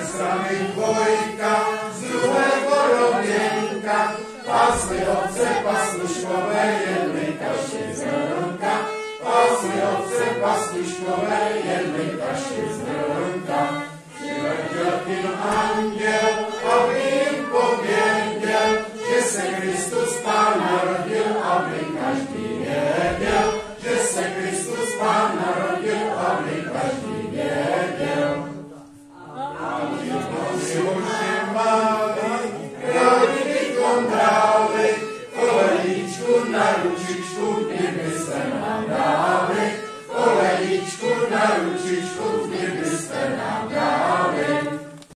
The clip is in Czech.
strany dvojka, z druhého rovněnka, pásli ovce pasluškové, jedli kaši zrnka. Pásli ovce pasluškové, jedli kaši zrnka. Přiletěl tím anděl, aby jim pověděl, že se Kristus Pán narodil, aby každý